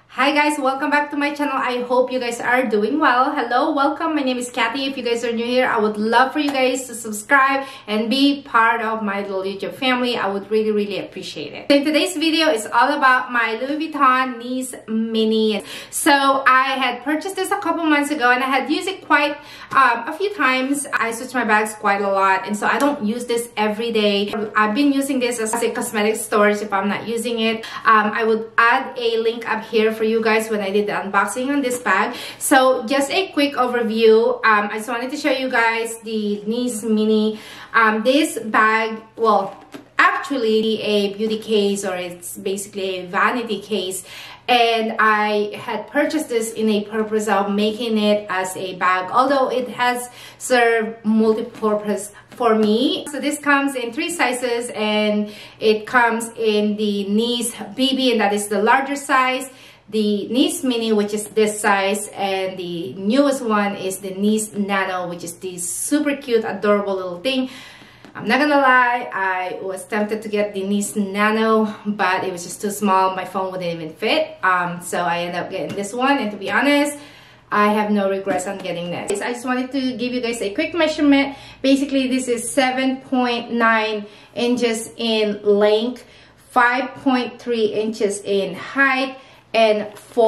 Hi guys, welcome back to my channel. I hope you guys are doing well. Hello, welcome. My name is Kathy. If you guys are new here, I would love for you guys to subscribe and be part of my little YouTube family. I would really appreciate it. In today's video is all about my Louis Vuitton Nice Mini. So I had purchased this a couple months ago and I had used it quite a few times. I switch my bags quite a lot, and so I don't use this every day. I've been using this as a cosmetic storage if I'm not using it. I would add a link up here for you guys when I did the unboxing on this bag. So just a quick overview. I just wanted to show you guys the Nice Mini. This bag, well, actually a beauty case, or it's basically a vanity case, and I had purchased this in a purpose of making it as a bag, although it has served multi-purpose for me. So this comes in 3 sizes, and it comes in the Nice BB, and that is the larger size, the Nice Mini, which is this size, and the newest one is the Nice Nano, which is this super cute, adorable little thing. I'm not gonna lie, I was tempted to get the Nice Nano, but it was just too small. My phone wouldn't even fit. So I ended up getting this one, and to be honest, I have no regrets on getting this. I just wanted to give you guys a quick measurement. Basically, this is 7.9 inches in length, 5.3 inches in height, and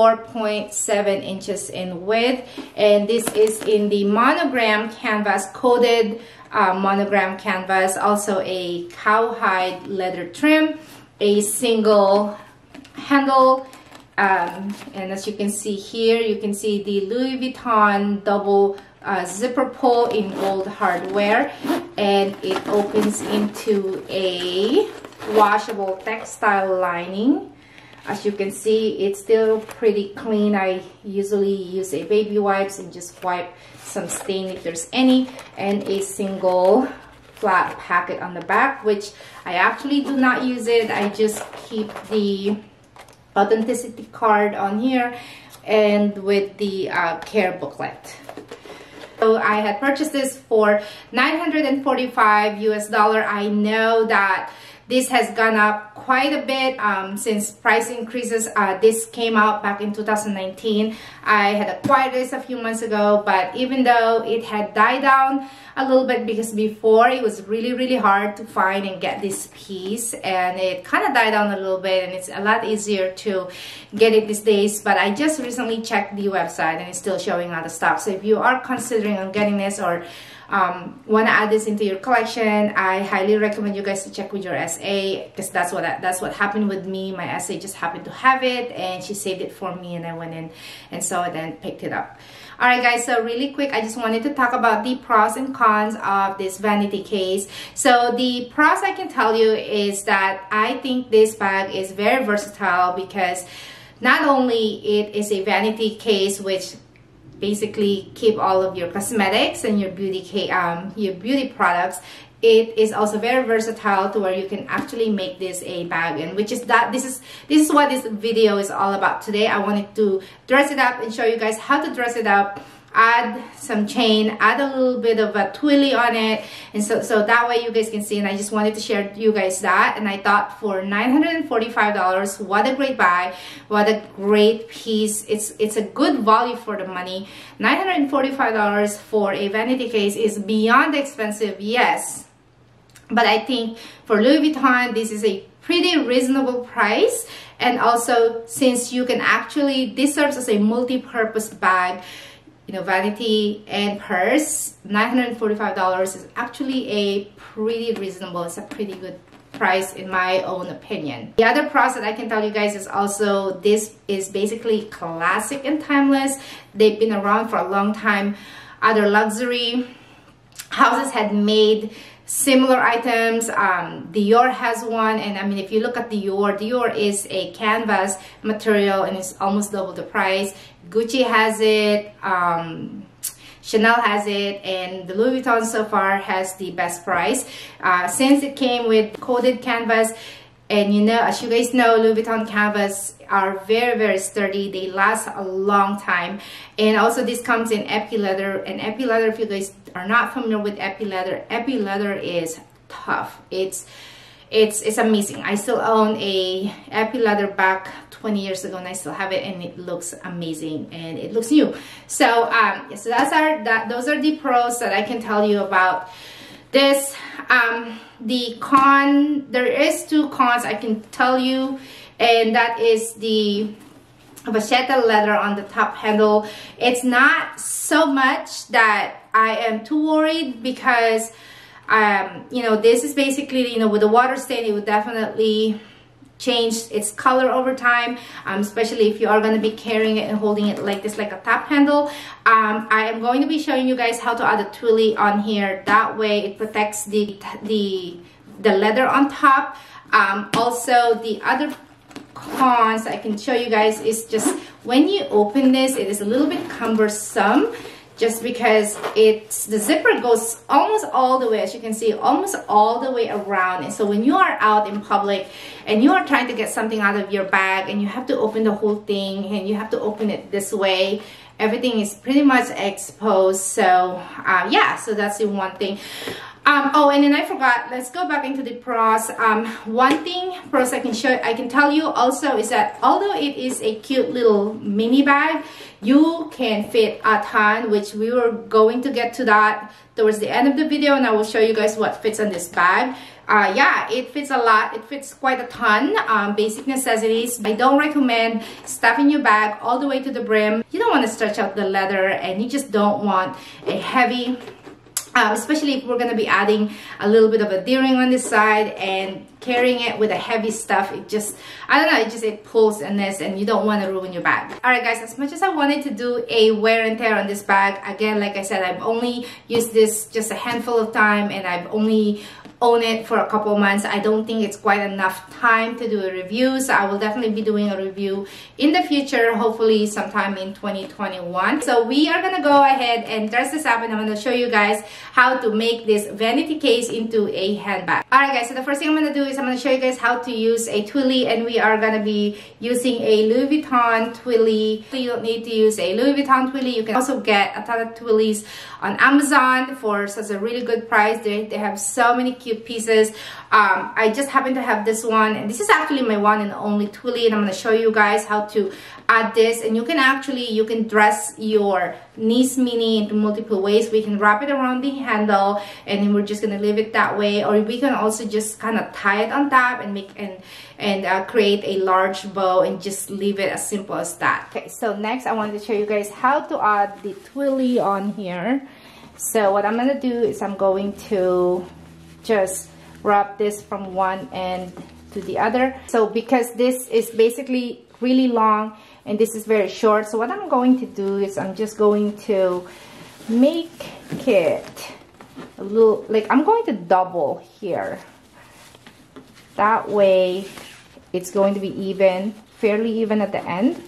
4.7 inches in width. And this is in the monogram canvas, coated monogram canvas, also a cowhide leather trim, a single handle, and as you can see here, you can see the Louis Vuitton double zipper pull in gold hardware, and it opens into a washable textile lining. As you can see, it's still pretty clean. I usually use a baby wipes and just wipe some stain if there's any, and a single flat packet on the back, which I actually do not use it. I just keep the authenticity card on here and with the care booklet. So I had purchased this for $945 US. I know that this has gone up quite a bit since price increases. This came out back in 2019. I had acquired this a few months ago, but even though it had died down a little bit, because before it was really hard to find and get this piece, and it kind of died down a little bit, and it's a lot easier to get it these days. But I just recently checked the website and it's still showing out of stock. So if you are considering on getting this, or want to add this into your collection, I highly recommend you guys to check with your SA, because that's what happened with me. My SA just happened to have it, and she saved it for me, and I went in and saw it and picked it up. Alright guys, so really quick, I just wanted to talk about the pros and cons of this vanity case. So the pros I can tell you is that I think this bag is very versatile, because not only it is a vanity case, which basically keep all of your cosmetics and your beauty products, it is also very versatile to where you can actually make this a bag, and which is that this is what this video is all about today. I wanted to dress it up and show you guys how to dress it up, add some chain, add a little bit of a twilly on it, and so that way you guys can see. And I just wanted to share with you guys that, and I thought for $945, what a great buy, what a great piece. It's a good value for the money. $945 for a vanity case is beyond expensive, yes, but I think for Louis Vuitton, this is a pretty reasonable price. And also, since you can actually, this serves as a multi-purpose bag, you know, vanity and purse, $945 is actually a pretty reasonable, it's a pretty good price in my own opinion. The other pros that I can tell you guys is also, this is basically classic and timeless. They've been around for a long time. Other luxury houses had made similar items. Dior has one, and I mean, if you look at Dior is a canvas material and it's almost double the price. Gucci has it, Chanel has it, and the Louis Vuitton so far has the best price. Since it came with coated canvas, and you know, as you guys know, Louis Vuitton canvas are very sturdy. They last a long time. And also this comes in epi leather, and epi leather, if you guys are not familiar with epi leather is tough. It's it's amazing. I still own a Epi leather bag 20 years ago, and I still have it, and it looks amazing and it looks new. So so those are the pros that I can tell you about this. The con, there is 2 cons I can tell you, and that is the vachetta leather on the top handle. It's not so much that I am too worried, because you know, this is basically, you know, with the water stain, it would definitely change its color over time, especially if you are going to be carrying it and holding it like this, like a top handle. I am going to be showing you guys how to add a twilly on here. That way it protects the leather on top. Also, the other cons I can show you guys is just when you open this, it is a little bit cumbersome, just because the zipper goes almost all the way, as you can see, almost all the way around. And so when you are out in public and you are trying to get something out of your bag and you have to open the whole thing, and you have to open it this way, everything is pretty much exposed. So yeah, so that's the one thing. Oh, and then I forgot, let's go back into the pros. One thing pros I can tell you also is that although it is a cute little mini bag, you can fit a ton, which we were going to get to that towards the end of the video, and I will show you guys what fits on this bag. Yeah, it fits a lot. It fits quite a ton. Basic necessities. I don't recommend stuffing your bag all the way to the brim. You don't want to stretch out the leather, and you just don't want a heavy, especially if we're going to be adding a little bit of a D-ring on this side and carrying it with a heavy stuff. It just, I don't know, it pulls in this, and you don't want to ruin your bag. Alright guys, as much as I wanted to do a wear and tear on this bag, again, like I said, I've only used this just a handful of time, and I've only own it for a couple months. I don't think it's quite enough time to do a review, so I will definitely be doing a review in the future, hopefully sometime in 2021. So we are gonna go ahead and dress this up, and I'm gonna show you guys how to make this vanity case into a handbag. Alright guys, so the first thing I'm gonna do is I'm gonna show you guys how to use a twilly, and we are gonna be using a Louis Vuitton twilly. You don't need to use a Louis Vuitton twilly. You can also get a ton of twillies on Amazon for such a really good price. They have so many cute pieces. I just happen to have this one, and this is actually my one and only twilly, and I'm going to show you guys how to add this. And you can dress your Nice Mini into multiple ways. We can wrap it around the handle, and then we're just going to leave it that way, or we can also just kind of tie it on top and make create a large bow and just leave it as simple as that. Okay, so next I wanted to show you guys how to add the twilly on here. So what I'm going to do is I'm going to just wrap this from one end to the other. So because this is basically really long and this is very short, so what I'm going to do is I'm just going to make it a little, like I'm going to double here. That way it's going to be even, fairly even at the end.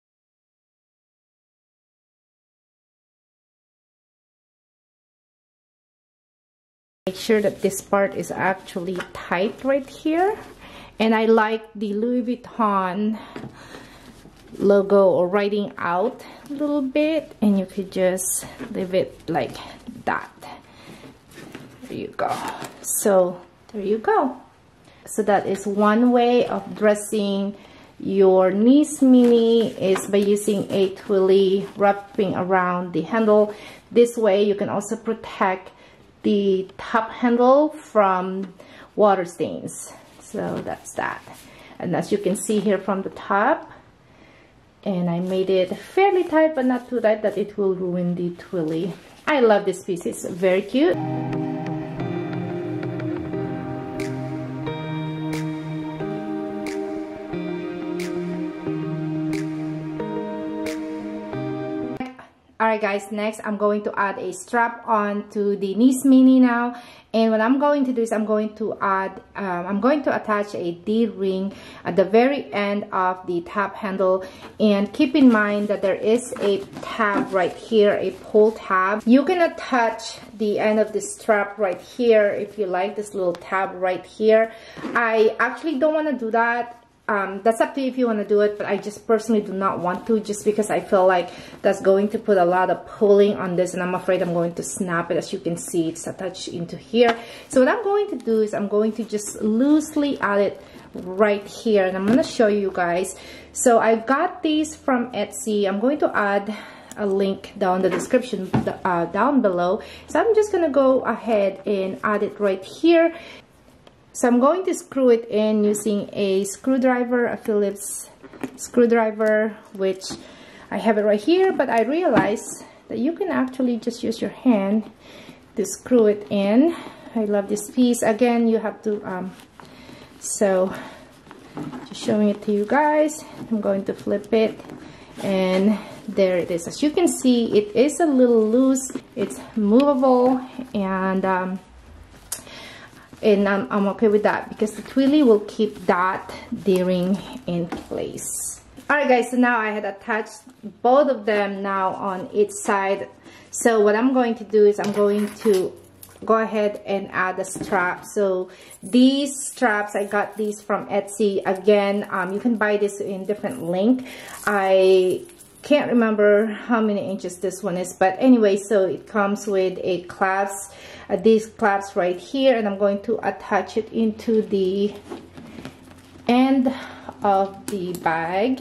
Make sure that this part is actually tight right here. And I like the Louis Vuitton logo or writing out a little bit, and you could just leave it like that. There you go. So there you go. So that is one way of dressing your Nice Mini, is by using a twilly, wrapping around the handle. This way you can also protect the top handle from water stains. So that's that. And as you can see here from the top, and I made it fairly tight but not too tight that it will ruin the twilly. I love this piece, it's very cute. Alright guys, next I'm going to add a strap on to the Nice Mini now, and what I'm going to do is I'm going to attach a D-ring at the very end of the top handle. And keep in mind that there is a tab right here, a pull tab. You can attach the end of the strap right here if you like, this little tab right here. I actually don't want to do that. that's up to you if you want to do it, but I just personally do not want to, just because I feel like that's going to put a lot of pulling on this, and I'm afraid I'm going to snap it. As you can see, it's attached into here. So what I'm going to do is I'm going to just loosely add it right here, and I'm going to show you guys. So I got these from Etsy. I'm going to add a link down the description down below. So I'm just going to go ahead and add it right here. So I'm going to screw it in using a screwdriver, a Phillips screwdriver, which I have it right here, but I realized that you can actually just use your hand to screw it in. I love this piece. Again, you have to, so just showing it to you guys. I'm going to flip it, and there it is. As you can see, it is a little loose. It's movable, and I'm okay with that because the twilly will keep that D-ring in place. Alright guys, so now I had attached both of them now on each side. So what I'm going to do is I'm going to go ahead and add a strap. So these straps, I got these from Etsy. Again, you can buy this in different length. I can't remember how many inches this one is, but anyway, so it comes with a clasp, these clasps right here, and I'm going to attach it into the end of the bag.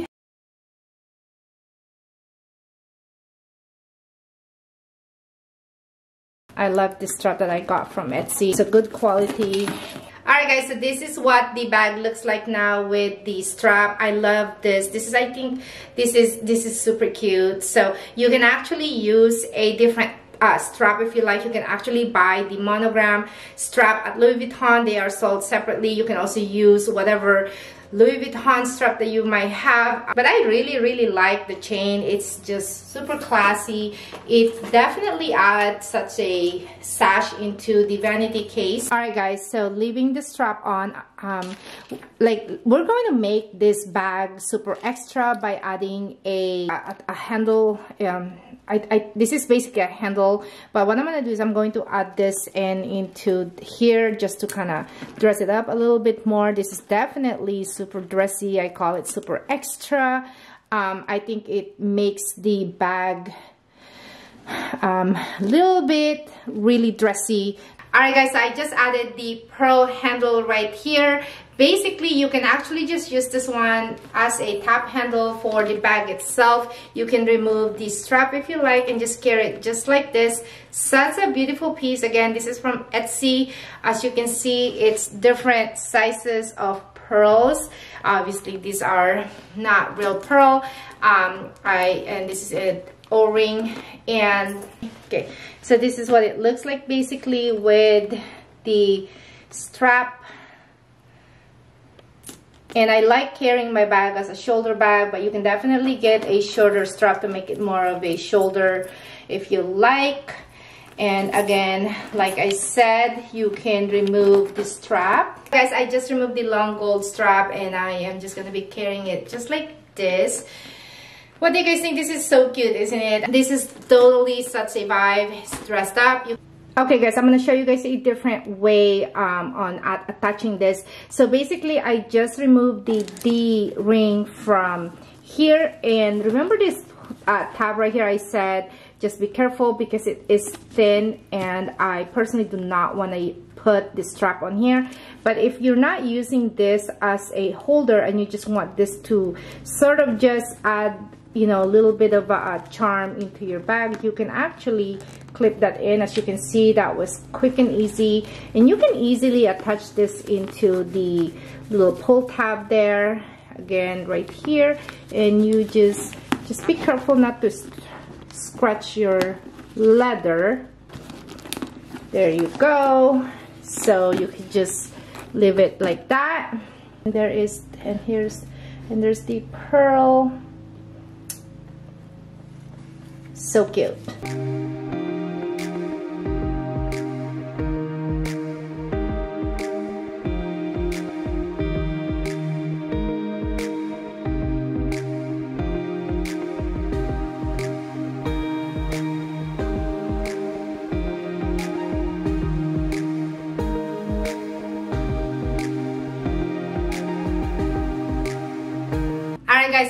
I love this strap that I got from Etsy. It's a good quality. Alright guys, so this is what the bag looks like now with the strap. I love this. This is, I think, this is super cute. So you can actually use a different strap if you like. You can actually buy the monogram strap at Louis Vuitton. They are sold separately. You can also use whatever Louis Vuitton strap that you might have, but I really like the chain. It's just super classy. It definitely adds such a sash into the vanity case. All right guys, so leaving the strap on, like we're going to make this bag super extra by adding a handle. This is basically a handle, but what I'm going to do is I'm going to add this into here just to kind of dress it up a little bit more. This is definitely super dressy. I call it super extra. I think it makes the bag a little bit really dressy. Alright guys, so I just added the pearl handle right here. Basically, you can actually just use this one as a top handle for the bag itself. You can remove the strap if you like and just carry it just like this. Such a beautiful piece. Again, this is from Etsy. As you can see, it's different sizes of pearls. Obviously, these are not real pearl. And this is an O-ring. And okay, so this is what it looks like basically with the strap. And I like carrying my bag as a shoulder bag, but you can definitely get a shorter strap to make it more of a shoulder if you like. And again, like I said, you can remove the strap. Guys, I just removed the long gold strap and I am just going to be carrying it just like this. What do you guys think? This is so cute, isn't it? This is totally such a vibe. It's dressed up. Okay guys, I'm going to show you guys a different way on attaching this. So basically, I just removed the D-ring from here. And remember this tab right here? I said just be careful because it is thin and I personally do not want to put the strap on here. But if you're not using this as a holder and you just want this to sort of just add, you know, a little bit of a charm into your bag, you can actually clip that in. As you can see, that was quick and easy, and you can easily attach this into the little pull tab there, again right here, and you just be careful not to scratch your leather. There you go. So you can just leave it like that. And there is, and there's the pearl. So cute.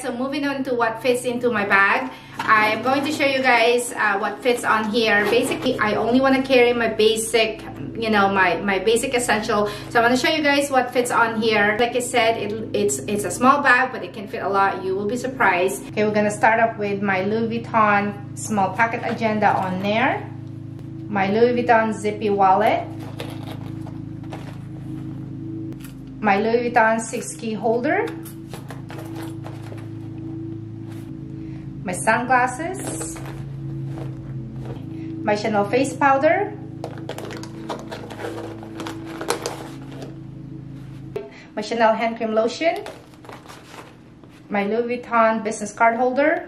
so moving on to what fits into my bag, I am going to show you guys what fits on here. Basically, I only want to carry my basic, you know, my basic essential. So I'm going to show you guys what fits on here. Like I said, it's a small bag, but it can fit a lot. You will be surprised. Okay, we're going to start up with my Louis Vuitton small pocket agenda on there. My Louis Vuitton zippy wallet. My Louis Vuitton 6-key holder. My sunglasses. My Chanel face powder. My Chanel hand cream lotion. My Louis Vuitton business card holder.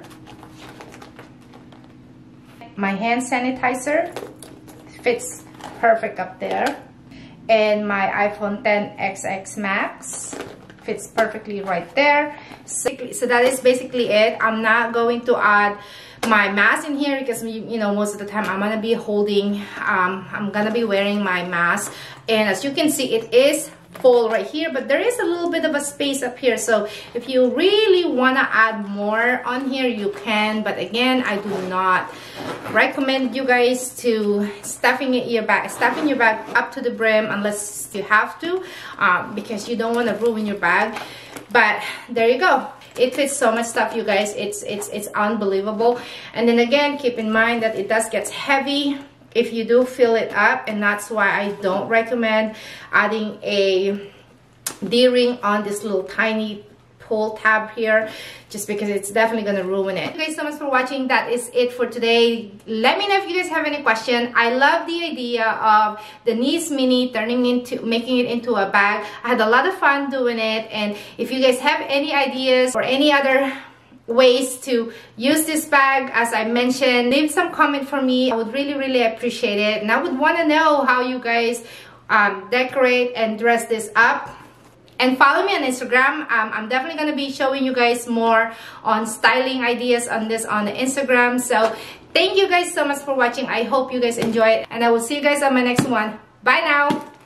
My hand sanitizer. Fits perfect up there. And my iPhone XS Max fits perfectly right there. So that is basically it. I'm not going to add my mask in here because, you know, most of the time I'm gonna be holding, I'm gonna be wearing my mask, and as you can see, it is full right here, but there is a little bit of a space up here. So if you really want to add more on here, you can, but again, I do not recommend you guys to stuffing your bag up to the brim unless you have to, because you don't want to ruin your bag. But there you go. It fits so much stuff, you guys. It's unbelievable. And then again, keep in mind that it does get heavy if you do fill it up, and that's why I don't recommend adding a D-ring on this little tiny pull tab here, just because it's definitely gonna ruin it. Thank you guys so much for watching. That is it for today. Let me know if you guys have any question. I love the idea of the Nice Mini making it into a bag. I had a lot of fun doing it, and if you guys have any ideas or any other ways to use this bag, as I mentioned, leave some comment for me. I would really appreciate it, and I would want to know how you guys decorate and dress this up. And follow me on Instagram. I'm definitely going to be showing you guys more on styling ideas on this on the Instagram. So thank you guys so much for watching. I hope you guys enjoy it, and I will see you guys on my next one. Bye now.